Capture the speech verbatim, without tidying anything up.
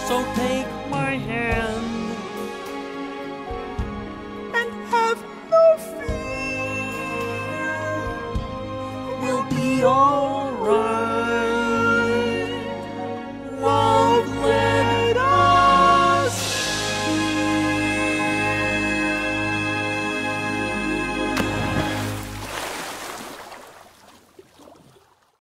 So take my hand and have no fear. we'll be all